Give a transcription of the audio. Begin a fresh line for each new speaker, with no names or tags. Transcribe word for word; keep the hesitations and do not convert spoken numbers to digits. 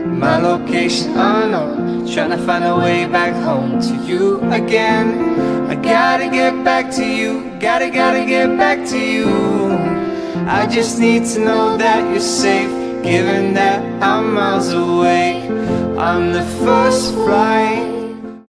my location unknown, trying to find a way back home to you again. I gotta get back to you, gotta, gotta get back to you. I just need to know that you're safe, given that I'm miles away on the first flight.